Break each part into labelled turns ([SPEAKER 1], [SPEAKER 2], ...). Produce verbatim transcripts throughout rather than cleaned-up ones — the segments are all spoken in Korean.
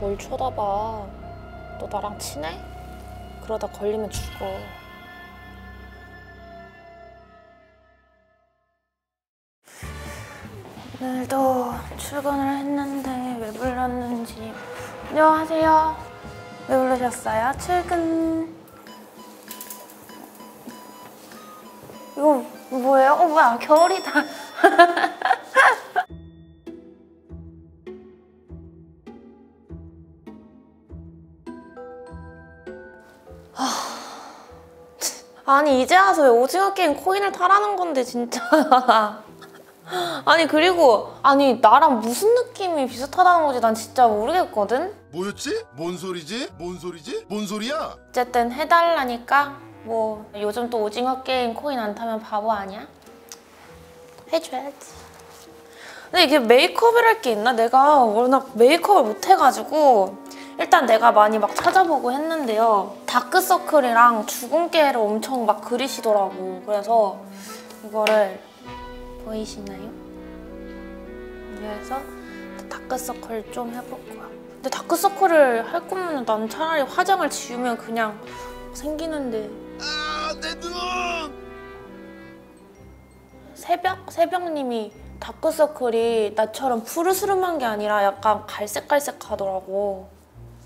[SPEAKER 1] 뭘 쳐다봐. 너 나랑 친해? 그러다 걸리면 죽어. 오늘도 출근을 했는데 왜 불렀는지. 안녕하세요. 왜 부르셨어요? 출근. 이거 뭐예요? 어 뭐야, 겨울이다. 아니 이제 와서 왜 오징어 게임 코인을 타라는 건데 진짜. 아니 그리고 아니 나랑 무슨 느낌이 비슷하다는 거지 난 진짜 모르겠거든?
[SPEAKER 2] 뭐였지? 뭔 소리지? 뭔 소리지? 뭔 소리야?
[SPEAKER 1] 어쨌든 해달라니까 뭐 요즘 또 오징어 게임 코인 안 타면 바보 아니야? 해줘야지. 근데 이게 메이크업이랄 게 있나? 내가 워낙 메이크업을 못 해가지고 일단 내가 많이 막 찾아보고 했는데요. 다크서클이랑 주근깨를 엄청 막 그리시더라고. 그래서 이거를 보이시나요? 그래서 다크서클 좀 해볼 거야. 근데 다크서클을 할 거면 난 차라리 화장을 지우면 그냥 생기는데.
[SPEAKER 2] 아, 내 눈!
[SPEAKER 1] 새벽? 새벽님이 다크서클이 나처럼 푸르스름한 게 아니라 약간 갈색갈색하더라고.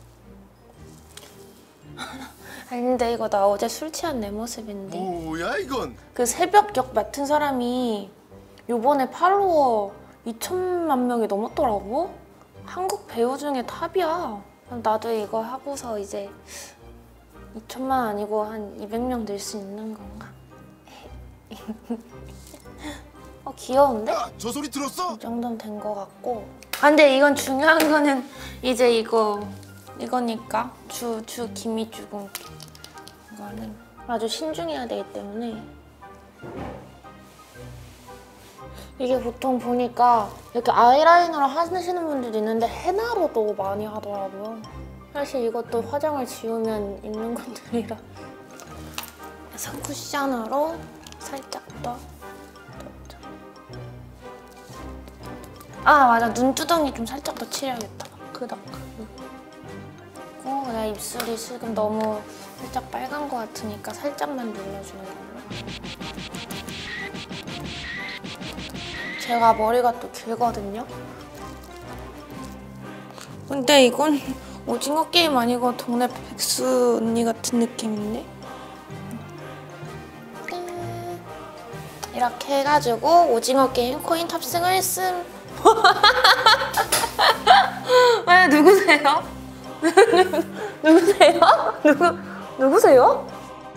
[SPEAKER 1] 아니 근데 이거 나 어제 술 취한 내 모습인데.
[SPEAKER 2] 뭐야 이건?
[SPEAKER 1] 그 새벽 역 맡은 사람이 요번에 팔로워 이천만 명이 넘었더라고? 한국 배우 중에 탑이야. 나도 이거 하고서 이제 이천만 아니고 한 이백 명 늘 수 있는 건가? 어 귀여운데?
[SPEAKER 2] 야, 저 소리 들었어?
[SPEAKER 1] 이 정도는 된 것 같고. 아 근데 이건 중요한 거는 이제 이거 이거니까 주, 주 기미 주근깨. 이거는 아주 신중해야 되기 때문에. 이게 보통 보니까 이렇게 아이라이너로 하시는 분들도 있는데 헤나로도 많이 하더라고요. 사실 이것도 화장을 지우면 있는 것들이라. 그래서 쿠션으로 살짝 더. 아 맞아, 눈두덩이 좀 살짝 더 칠해야겠다. 그닥. 그리고 그냥 입술이 지금 너무 살짝 빨간 것 같으니까 살짝만 눌러주는 걸로. 제가 머리가 또 길거든요? 근데 이건 오징어 게임 아니고 동네 백수 언니 같은 느낌인데? 끝. 이렇게 해가지고 오징어 게임 코인 탑승을 했음. 왜 누구세요? 누구세요? 누구, 누구세요?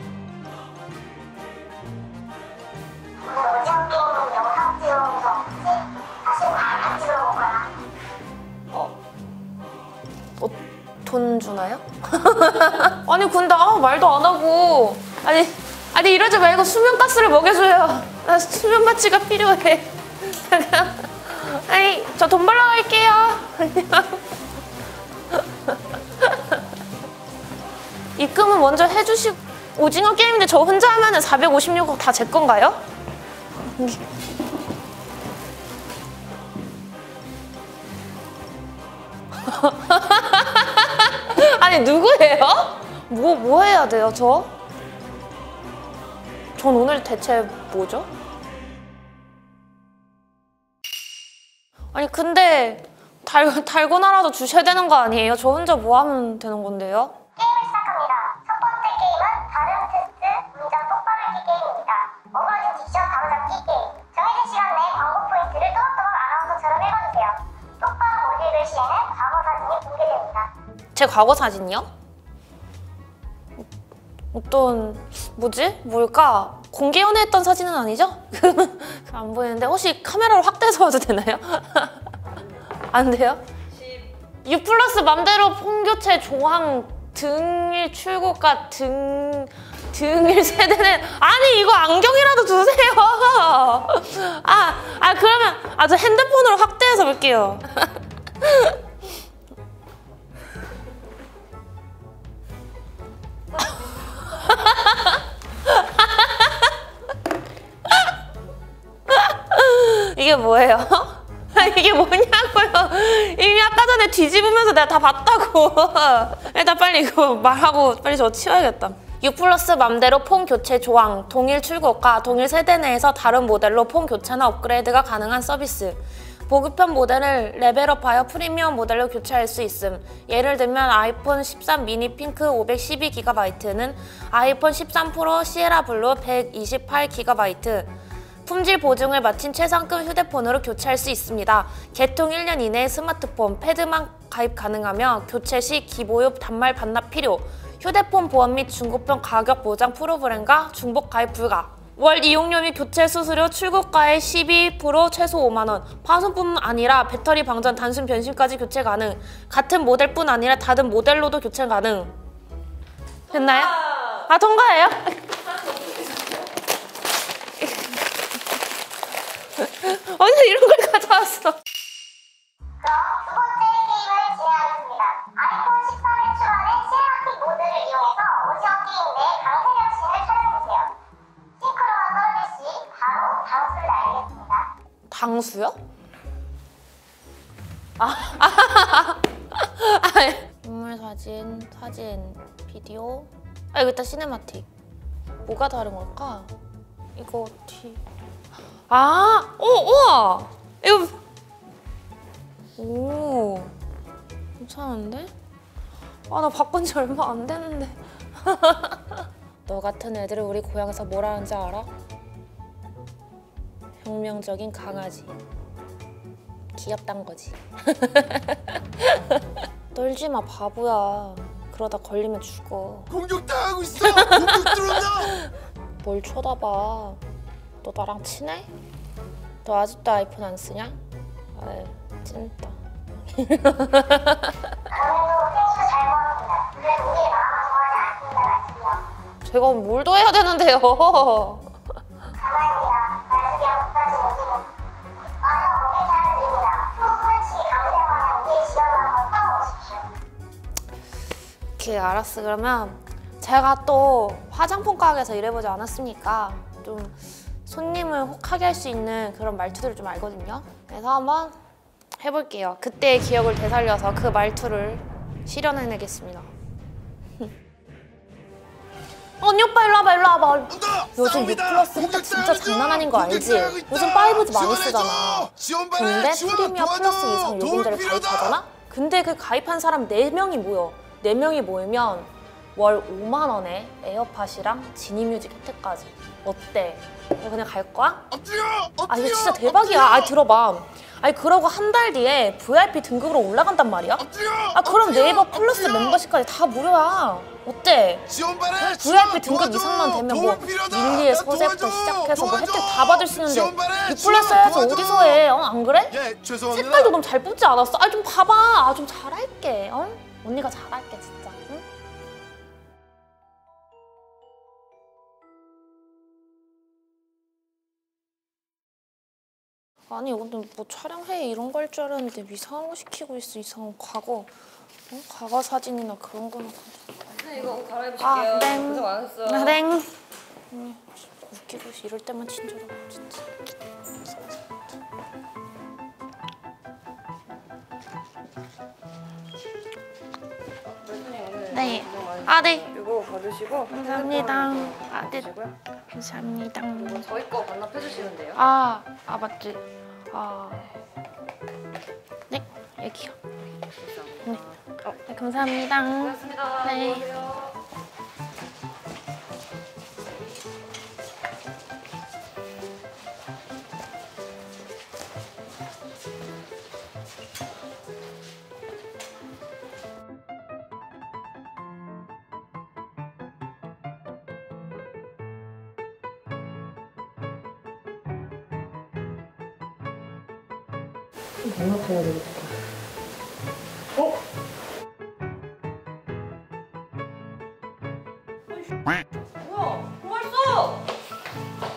[SPEAKER 3] 오징어 게임 영상 찍어온 거 없지? 다시 안 찍어본 거야.
[SPEAKER 1] 어, 어, 돈 주나요? 아니 근데 아 말도 안 하고. 아니 아니 이러지 말고 수면가스를 먹여줘요. 나 수면마취가 필요해. 아니 저 돈 벌러 갈게요. 입금은 먼저 해주시고. 오징어 게임인데 저 혼자 하면은 사백오십육억 다 제 건가요? 아니 누구예요? 뭐, 뭐 해야 돼요 저? 전 오늘 대체 뭐죠? 아니 근데 달, 달고나라도 주셔야 되는 거 아니에요? 저 혼자 뭐 하면 되는 건데요?
[SPEAKER 3] 게임을 시작합니다. 첫 번째 게임은 발음 테스트, 문장 똑바로 읽기 게임입니다. 어그러진 딕션 바로잡기 게임. 정해진 시간 내에 광고 포인트를 또박또박 아나운서처럼 읽어주세요. 똑바로 못 읽을 시에는 과거 사진이 공개됩니다.
[SPEAKER 1] 제 과거 사진이요? 어떤 뭐지? 뭘까? 공개 연애했던 사진은 아니죠? 안 보이는데 혹시 카메라로 확대해서 봐도 되나요? 안 돼요? U 플러스 맘대로 폰교체 조항 등일 출고가 등 등일 세대는 아니 이거 안경이라도 주세요. 아, 아 그러면 아 저 핸드폰으로 확대해서 볼게요. 이게 뭐예요? 이게 뭐냐고요? 이미 아까 전에 화면에 뒤집으면서 내가 다 봤다고. 일단 빨리 이거 말하고 빨리 저거 치워야겠다. 유 플러스 맘대로 폰 교체 조항, 동일 출고가, 동일 세대 내에서 다른 모델로 폰 교체나 업그레이드가 가능한 서비스. 보급형 모델을 레벨업하여 프리미엄 모델로 교체할 수 있음. 예를 들면 아이폰 십삼 미니 핑크 오백십이 기가바이트는 아이폰 십삼 프로 시에라 블루 백이십팔 기가바이트. 품질 보증을 마친 최상급 휴대폰으로 교체할 수 있습니다. 개통 일 년 이내에 스마트폰, 패드만 가입 가능하며 교체 시 기보유 단말 반납 필요. 휴대폰 보험 및 중고폰 가격 보장 프로그램과 중복 가입 불가. 월 이용료 및 교체 수수료 출고가의 십이 퍼센트 최소 오만 원. 파손뿐 아니라 배터리 방전, 단순 변심까지 교체 가능. 같은 모델뿐 아니라 다른 모델로도 교체 가능. 됐나요? 아, 통과예요? 어디서 이런 걸 가져왔어?
[SPEAKER 3] 그럼 두 번째 게임을 진행하겠습니다. 아이폰 십삼에 추가된 시네마틱 모드를 이용해서 오징어 게임 내 강세력 씬을 촬영해주세요. 싱크로가 떨어질 시 바로 당수를 알리겠습니다.
[SPEAKER 1] 당수요? 아, 아, 인물 사진, 사진, 비디오. 아, 이거 일단 시네마틱. 뭐가 다른 걸까? 이거 뒤. 아, 오, 우와! 이거. 오, 괜찮은데? 아, 나 바꾼 지 얼마 안 됐는데. 너 같은 애들은 우리 고향에서 뭐라 하는지 알아? 혁명적인 강아지. 귀엽단 거지. 떨지 마, 바보야. 그러다 걸리면 죽어.
[SPEAKER 2] 공격당하고 있어. 공격 들어온다.
[SPEAKER 1] 뭘 쳐다봐. 너 나랑 친해? 너 아직도 아이폰 안 쓰냐? 아유, 찐따.
[SPEAKER 3] 오늘도 생수 잘 먹었습니다. 그래도 우리의 마음은 좋아하지 않습니다. 말씀이요.
[SPEAKER 1] 제가 뭘 더 해야 되는데요?
[SPEAKER 3] 가만입니다. 말씀이 없어진 오기는 와서 고개 잘 드립니다. 후후치 강대원의 우리의 지원을 한번 써보십시오.
[SPEAKER 1] 오케이, 알았어. 그러면 제가 또 화장품 가게에서 일해보지 않았습니까? 좀 손님을 혹하게 할 수 있는 그런 말투들을 좀 알거든요. 그래서 한번 해볼게요. 그때의 기억을 되살려서 그 말투를 실현해내겠습니다. 언니 오빠 일로 와봐, 일로 와봐. 요즘 유 플러스 혜택 진짜 장난 아닌 거 알지? 요즘 파이브지 많이 쓰잖아. 근데 프리미어 플러스 이상 요금제를 가입하잖아? 근데 그 가입한 사람 네 명이 모여. 네 명이 모이면 월 오만 원에 에어팟이랑 지니뮤직 혜택까지. 어때? 너 그냥 갈 거야?
[SPEAKER 2] 엎드려.
[SPEAKER 1] 아, 이거 진짜 대박이야. 아, 들어봐. 아니, 그러고 한 달 뒤에 브이아이피 등급으로 올라간단 말이야? 아, 그럼 네이버 플러스 멤버십까지 다 무료야. 어때? 브이아이피 등급 이상만 되면 뭐 밀리의 서재부터 시작해서 뭐 혜택 다 받을 수 있는데 유 플러스 해야지 어디서 해? 어? 안 그래?
[SPEAKER 2] 예, 죄송합니다.
[SPEAKER 1] 색깔도 너무 잘 뽑지 않았어? 아, 좀 봐봐. 아, 좀 잘할게. 어? 언니가 잘할게, 진짜. 응? 아니, 오늘 뭐 촬영회 이런 거 할 줄 알았는데 이상한 거 시키고 있어. 이상한 과거. 어? 과거 사진이나 그런 거나 가지고.
[SPEAKER 4] 네, 이거 옷 갈아입으실게요.
[SPEAKER 1] 아, 땡.
[SPEAKER 4] 고생 많았어.
[SPEAKER 1] 아, 땡. 음, 웃기고 이럴 때만 친절하고 진짜. 네. 아, 네.
[SPEAKER 4] 이거 받으시고
[SPEAKER 1] 감사합니다. 아, 네.
[SPEAKER 4] 주시고요.
[SPEAKER 1] 감사합니다.
[SPEAKER 4] 저희 거 반납해 주시면 돼요.
[SPEAKER 1] 아, 아 맞지. 아, 네, 여기요. 네, 어, 네 감사합니다.
[SPEAKER 4] 고맙습니다.
[SPEAKER 1] 네.
[SPEAKER 4] 안녕하세요.
[SPEAKER 1] 반납해야 되겠다. 어?
[SPEAKER 4] 뭐야? 뭐 했어?